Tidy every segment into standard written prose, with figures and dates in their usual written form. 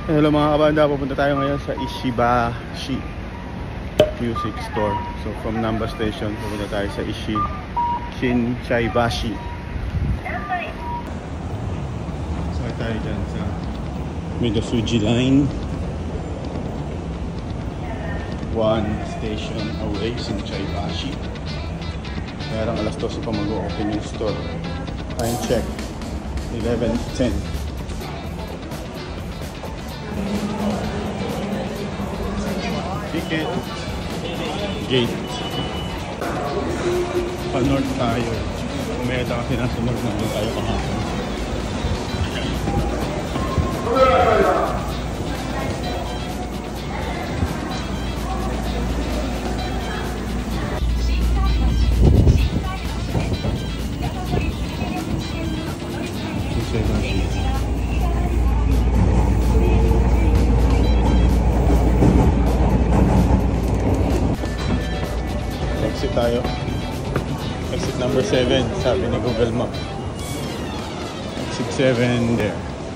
Hello mga kabanda, pupunta tayo ngayon sa Ishibashi Music Store. So from Namba Station, pupunta tayo sa Shinsaibashi. So tayo dyan sa Midasuji Line. One station away, Shinsaibashi. Kaya lang alas 12 pa mag-open yung store. Time check, 11:10. Ticket gate pa-north tayo. Umeda kasi nasa north na tayo kahapon. Exit tayo. Exit number 7, sabi ni Google Map. Exit 7 there.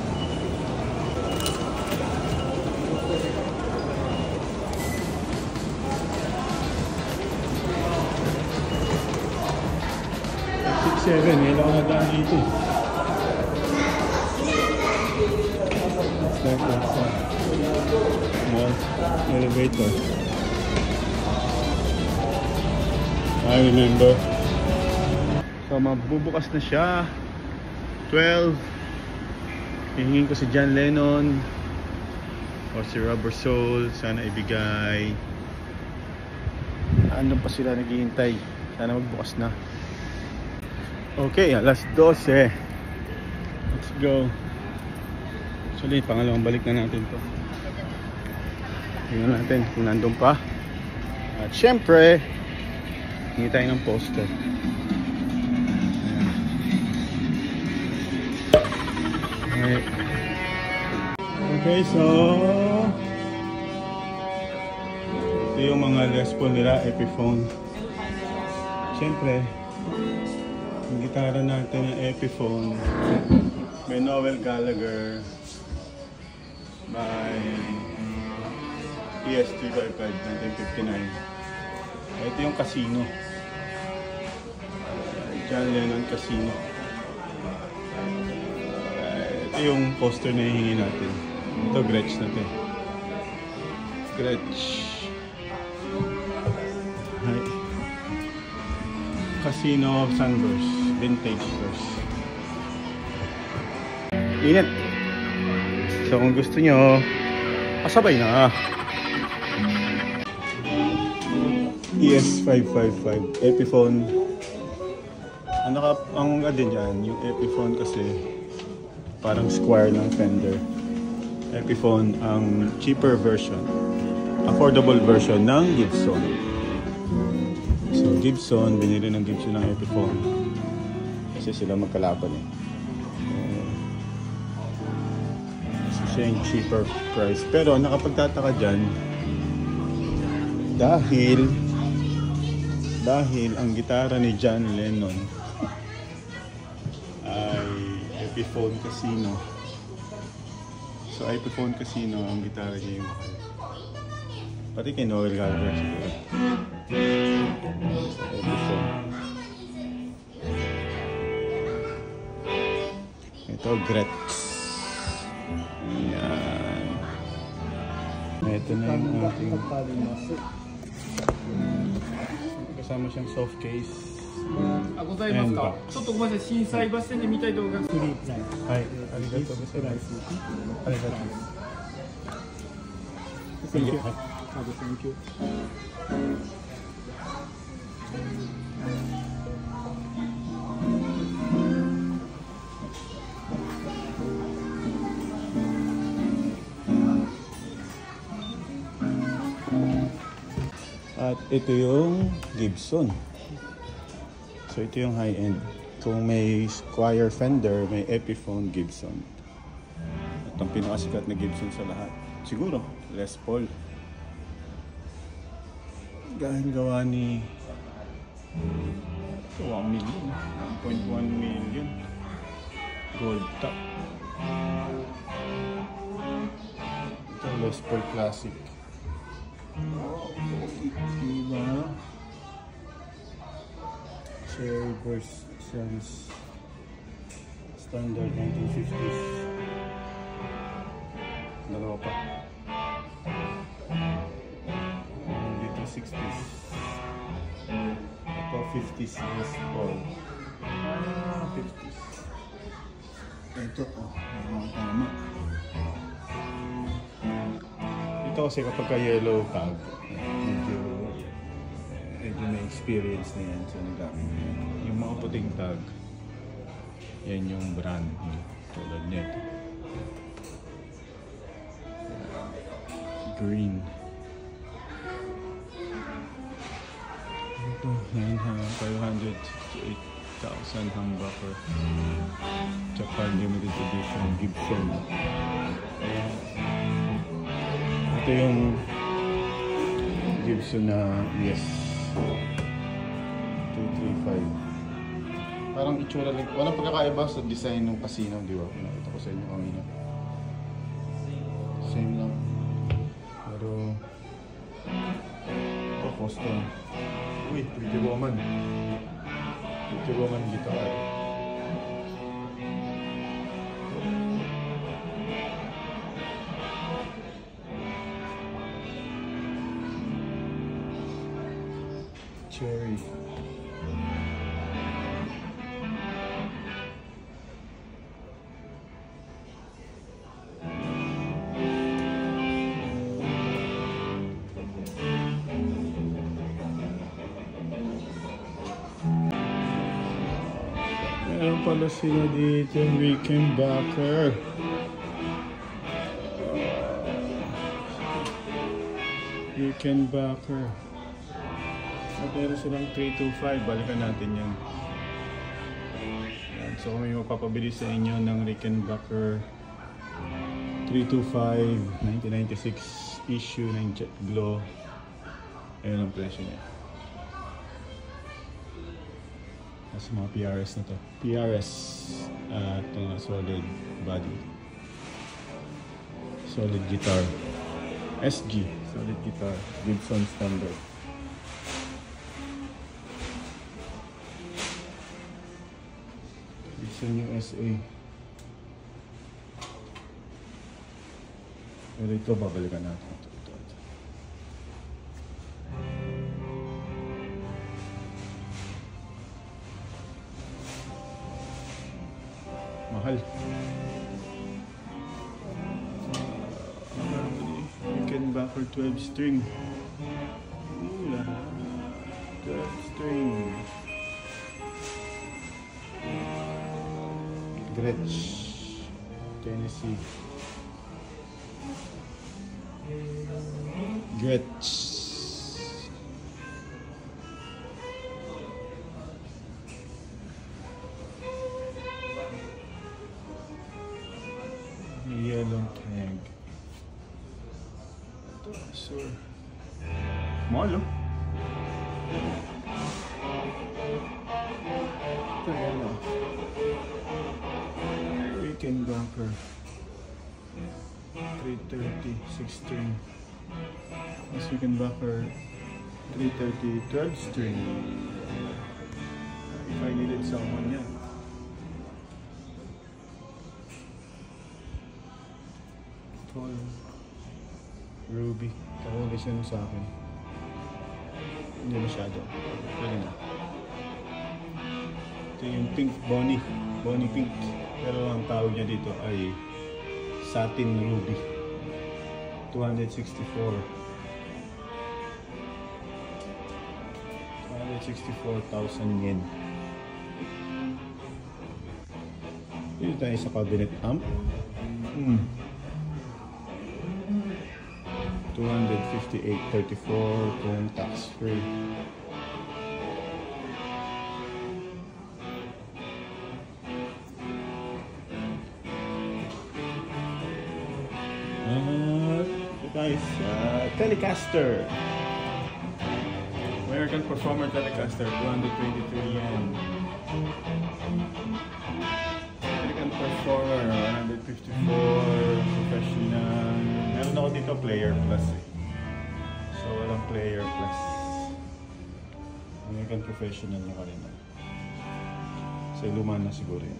Exit 7, may lang nadaan dito. It's like that mall elevator. I remember. So mabubukas na siya 12. Hihingin ko si John Lennon o si Rubber Soul. Sana ibigay. Andun pa sila naghihintay. Sana magbukas na. Okay, alas 12. Let's go. Actually, pangalawang balik na natin to. Tingnan natin kung nandun pa. At syempre, hingi tayo ng poster. Okay, so ito yung mga Les Paul nila, Epiphone. Siyempre, yung gitara natin ng Epiphone by Noel Gallagher by ES355 1959. Ito yung Casino, John Lennon Casino. Ito yung poster na hihingi natin. Ito Gretsch na ito. Gretsch. Hi. Casino Sunburst, vintage verse. Init. So kung gusto nyo, pasabay na. ES555 Epiphone. Ang din dyan, yung Epiphone kasi parang square ng Fender. Epiphone ang cheaper version, affordable version ng Gibson. So Gibson, binili ng Gibson ng Epiphone kasi sila magkalaban eh. So siya yung cheaper price. Pero nakapagtataka dyan dahil ang gitara ni John Lennon ay Epiphone Casino. So Epiphone Casino ang gitara niya yung mahal. Pati kay Noel Gallagher siguro. Epiphone. Ito Gretsch. Ayan. Ito na yung ating kasama siyang soft case. ございますか。ちょっとごめんなさい、心斎橋線で見たい動画。はい、 ありがとうございます。ありがとうございます。Thank you. Thank you. At ito yung Gibson. So ito yung high-end. Kung may Squier Fender, may Epiphone Gibson. At ang pinakasikat na Gibson sa lahat, siguro Les Paul. Gawa ni 1 million, 1.1 million. Gold top. Les Paul Classic. Diba? Cherry Burst Series. Standard 1950s. Dalawa pa. Dito 60s. Ito 50s Les Paul. 50s. Ito, tama. Ito kasi kapag ka yellow tag, medyo may experience na yan sa nagamit. Yung mga puting tag, yan yung brand tulad nito. Green. Ito, 568,000 humbucker. Japan limited edition Gibson. Ito yung Gibson na ES 235. Parang itsura lang. Walang pagkakaiba sa design ng casino, di ba? Nakita ko sa inyo kanina. Same lang. Pero ito, custom. Uy, Pretty Woman. Pretty Woman guitar. Cherry. Meron pala sila dito, Rickenbacker. Rickenbacker. Meron silang 325, balikan natin yan. So kung may mapapabili sa inyo ng Rickenbacker 325 1996 issue ng Jet Glow, ayun ang presyo niya. Mas mga PRS na to. PRS ito nga, solid body, solid guitar, SG, solid guitar, Gibson standard. Gibson USA. Pero ito, babalikan natin ito. Mahal. Rickenbacker 12 string. 12 string. Gretsch, Tennessee. Gretsch. Yellow tag. Sir. Mahal, oh. Ito, yellow. Rickenbacker 330 6 string. Mas Rickenbacker 330 12 string. If I needed someone, yeah. Ruby. Tawagin siya sa akin. Hindi masyado. Pwede na. Ito yung pink Bonnie. Bonnie pink. Pero ang tawag niya dito ay satin ruby. 264. 264,000 yen. Dito tayo sa cabinet amp. 258.34 kung tax free. Guys, Telecaster. American Performer Telecaster, 223 yen. American Performer, 154. Professional. Meron ako dito ito player plus eh. So walang player plus. American Professional na kanina. So luma na siguro yun.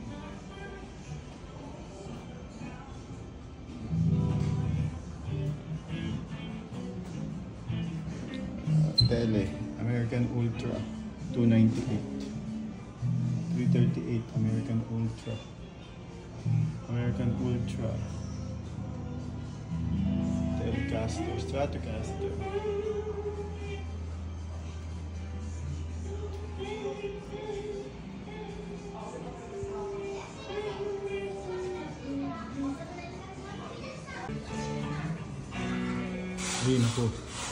Tele, American Ultra 298, 338 American Ultra, American Ultra, Telecaster, Stratocaster. Ayun ako.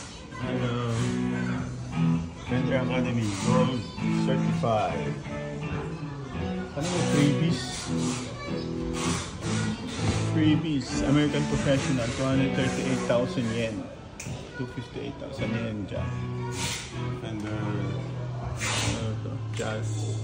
Fender Academy Gold Certified. Ano yung freebies? Freebies. American Professional 238,000 yen. 258,000 yen dyan. Fender Jazz.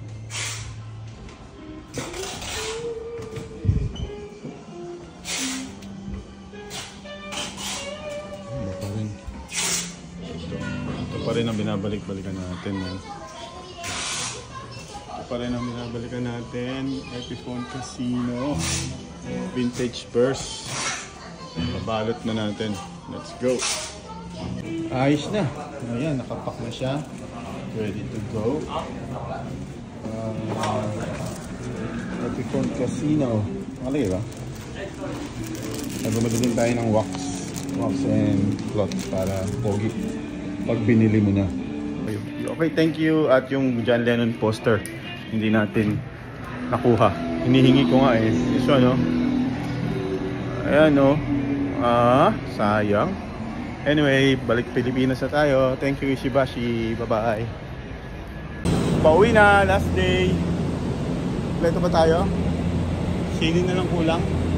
Ito pa rin ang binabalik-balikan natin. Ito pa rin ang binabalikan natin. Epiphone Casino. Vintage Burst. Pabalot na natin. Let's go. Ayos na. Ayan, nakapak na siya. Ready to go. Epiphone Casino. Malaki ba? Nagumali din tayo ng wax and cloth para pogi pag binili mo na. Okay, thank you. At yung John Lennon poster hindi natin nakuha. Hinihingi ko nga eh. This one, no? Ayan, no? Sayang. Anyway, balik Pilipinas na tayo. Thank you, Ishibashi. Bye-bye. Pauwi na. Last day. Kompleto ba tayo? Sinin na lang kulang.